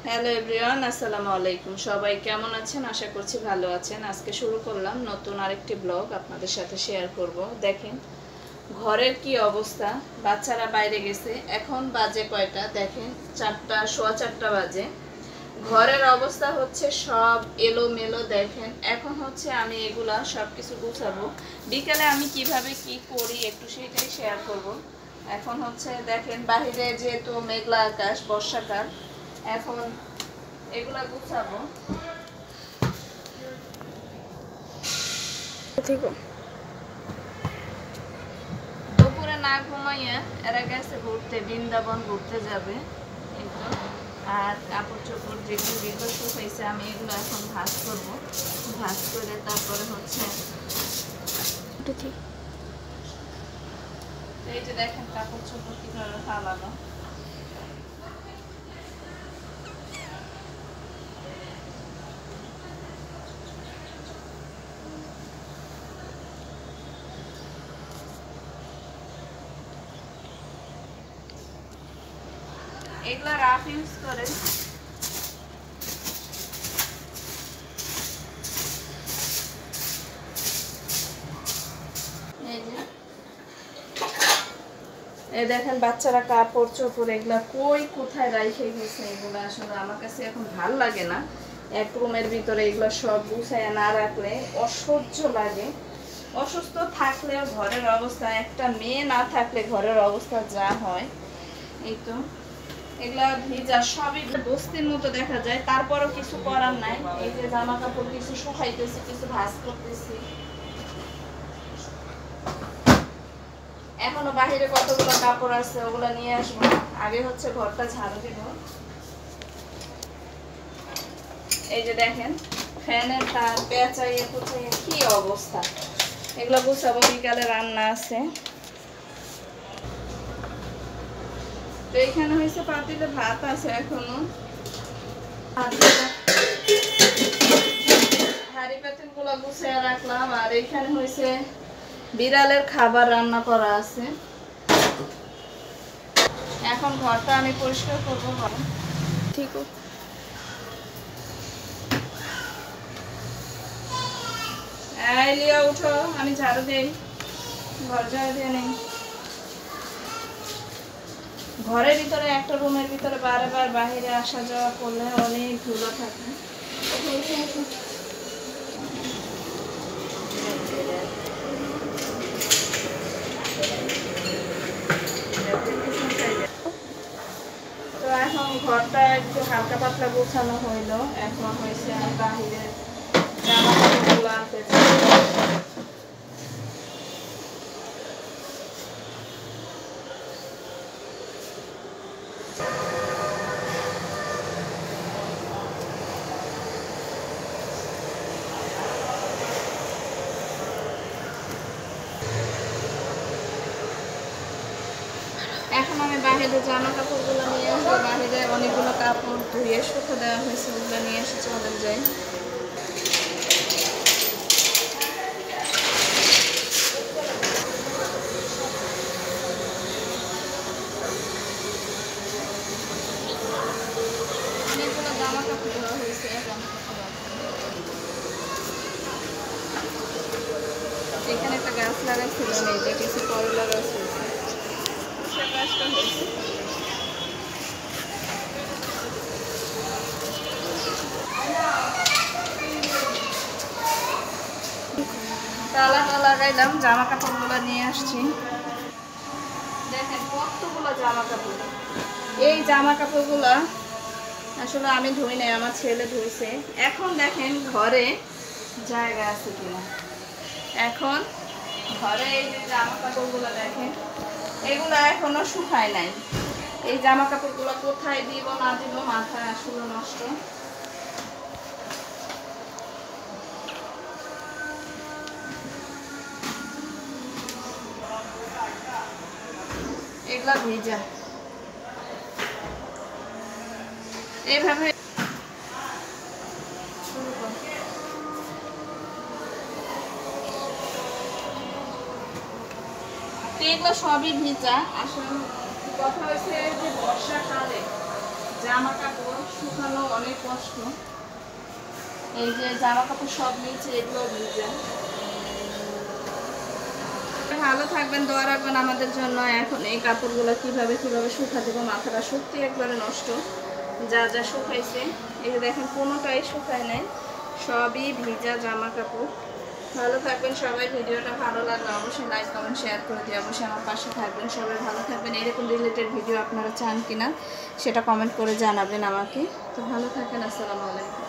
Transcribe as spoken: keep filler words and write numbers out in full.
Hello everyone, আসসালামু আলাইকুম। সবাই কেমন আছেন? আশা করছি ভালো আছেন। আজকে শুরু করলাম নতুন আরেকটি ব্লগ আপনাদের সাথে শেয়ার করব। দেখেন ঘরের কি অবস্থা, বাচ্চারা বাইরে গেছে, এখন বাজে কয়টা দেখেন, চারটা সোয়া চারটা বাজে। ঘরের অবস্থা হচ্ছে সব এলোমেলো। দেখেন এখন হচ্ছে আমি এগুলা সব কিছু গুছাবো। বিকেলে আমি কিভাবে কি করি একটু সেটাই শেয়ার করব। এখন হচ্ছে দেখেন বাহিরে যেহেতু মেঘলা আকাশ, বর্ষাকাল, এখন এগুলা গুছাবো। দুপুরে না ঘুমাইয়া এরা গেছে ঘুরতে, বৃন্দাবন ঘুরতে যাবে। কিন্তু আর কাপড় চোপড় যেগুলো যেগুলো শুকাইছে আমি এগুলো এখন ভাঁজ করবো। ভাঁজ করে তারপরে হচ্ছে এই যে দেখেন কাপড় চোপড় কিভাবে ফালানো। এগুলা রাফ ইউজ করে। এই যে এই দেখেন বাচ্চারা কাপড় চোপড় এগুলা কই কোথায় রাইখে গেছে, এগুলা আসলে আমার কাছে এখন ভাল লাগে না। এক রুমের ভিতরে এগুলো সব গুছায় না রাখলে অসহ্য লাগে। অসুস্থ থাকলেও ঘরের অবস্থা, একটা মেয়ে না থাকলে ঘরের অবস্থা যা হয়। এই তো এগুলা ভিজা সবই বস্তির মতো দেখা যায়, তারপরও কিছু করার নাই। এই যে জামা কাপড় কিছু শুকাইতেছি, কিছু ভাঁজ করতেছি। এখনো বাহিরে কতগুলো কাপড় আছে, ওগুলা নিয়ে আসবো। আগে হচ্ছে ঘরটা ঝাড়ু দিব। এই যে দেখেন ফ্যানের তার পেঁচাইয়ে কুচাইয়ে কি অবস্থা। এগুলো গুছাবো, বিকালে রান্না আছে। তো এখানে হয়েছে পাতিলে ভাত আছে এখনো। হাঁড়ি পাতিল গুলো গুছিয়ে রাখলাম। আর এখানে হয়েছে বিড়ালের খাবার রান্না করা আছে। এখন ঘরটা আমি পরিষ্কার করবো। ঠিক লিয়া উঠো, আমি ঝাড়ু দেই, ঘর ঝাড়ু দিয়ে নেই। ঘরের ভিতরে একটা রুমের ভিতরে বারবার বাহিরে আসা যাওয়া করলে অনেক ধুলো থাকে। তো এখন ঘরটা একটু হালকা পাতলা গোছানো হইলো। এখন হয়েছে আমি বাহিরে জামা কাপড়গুলো আনতে চাই। এখন আমি বাহিরে জামা কাপড়গুলো নিয়ে আসবো। বাহিরে অনেকগুলো কাপড় ধুয়ে শুকো দেওয়া হয়েছে, ওগুলো নিয়ে এসে চলে যাই। অনেকগুলো জামা কাপড় দেওয়া হয়েছে। জামা কাপড় এখানে একটা গাছ লাগাইছিলাম, এই যে কিছু করলা গাছ হয়েছে, সে গাছটা হয়েছে। তালাটা লাগাইলাম, জামা কাপড়গুলো নিয়ে আসছি। দেখেন কতগুলো জামা কাপড়। এই জামা কাপড়গুলো আসলে আমি ধুই নাই, আমার ছেলে ধুইছে। এখন দেখেন ঘরে জায়গা আছে কিনা। এখন ঘরে এই যে জামা কাপড়গুলো দেখেন, এগুলো এখনো শুকায় নাই। এই জামা কাপড়গুলো কোথায় দিব না দিব মাথায় আসলে নষ্ট। এগুলা ভেজা এইভাবে এগুলো সবই ভিজা। আসলে কথা হয়েছে যে বর্ষাকালে জামা কাপড় শুকানো অনেক কষ্ট। এই যে জামা কাপড় সব নিচে, এগুলো ভিজে। ভালো থাকবেন, দোয়া রাখবেন আমাদের জন্য। এখন এই কাপড়গুলো কিভাবে কিভাবে শুকা দেবো, মাথাটা সত্যি একবারে নষ্ট। যা যা শুকাইছে এই যে দেখেন, কোনোটাই শুকায় নাই, সবই ভিজা জামা কাপড়। ভালো থাকবেন সবাই। ভিডিওটা ভালো লাগলে অবশ্যই লাইক কমেন্ট শেয়ার করে দিয়ে অবশ্যই আমার পাশে থাকবেন। সবাই ভালো থাকবেন। এরকম রিলেটেড ভিডিও আপনারা চান কিনা সেটা কমেন্ট করে জানাবেন আমাকে। তো ভালো থাকেন। আসসালামু আলাইকুম।